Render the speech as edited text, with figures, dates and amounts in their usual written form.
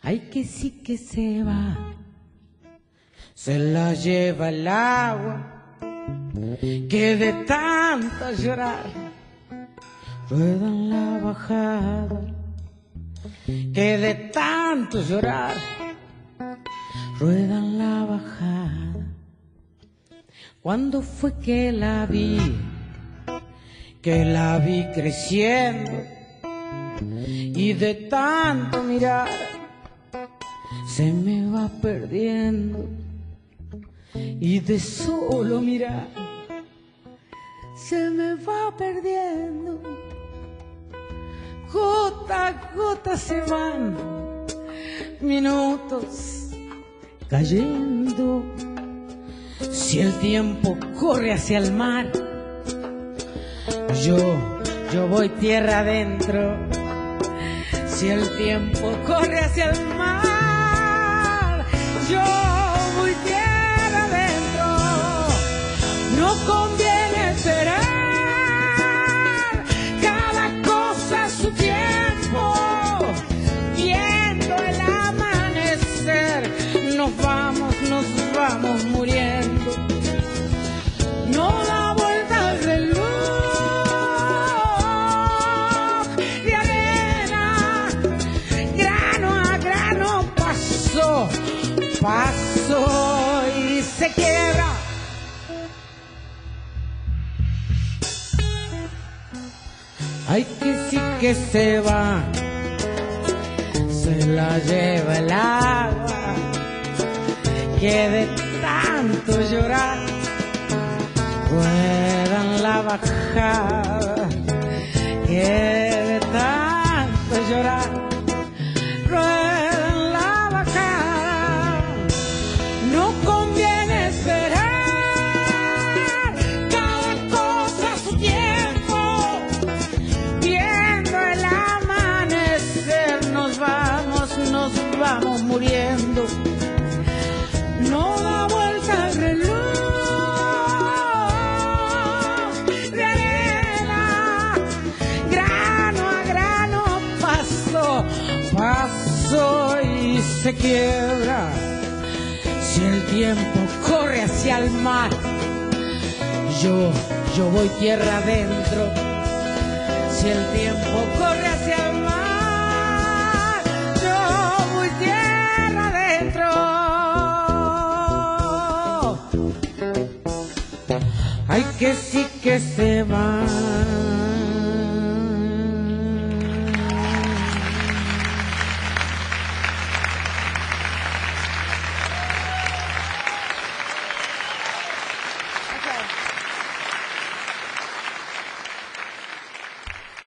Ay, que sí que se va, se la lleva el agua, que de tanto llorar rueda en la bajada, que de tanto llorar rueda en la bajada. Cuando fue que la vi creciendo, y de tanto mirar se me va perdiendo, y de solo mirar se me va perdiendo. Gota a gota se van minutos cayendo. Si el tiempo corre hacia el mar, yo voy tierra adentro. Si el tiempo corre hacia el mar, yo voy tierra adentro. No conviene esperar, cada cosa a su tiempo. Viendo el amanecer, nos vamos muriendo. No da vuelta al reloj de arena, grano a grano paso y se quiebra. Ay, que sí que se va, se la lleva el agua, que de tanto llorar rueda en la bajada, que de tanto llorar rueda en la bajada. No conviene esperar, cada cosa a su tiempo. Viendo el amanecer, nos vamos muriendo. No da vuelta al reloj de arena, grano a grano paso y se quiebra. Si el tiempo corre hacia el mar, yo voy tierra adentro. Si el tiempo corre hacia el mar, yo voy tierra adentro. Ay, que sí que se va.